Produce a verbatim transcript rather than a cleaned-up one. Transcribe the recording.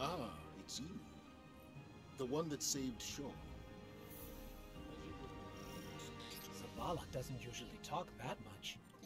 Ah, it's you. The one that saved Shaw. Zavala doesn't usually talk that much.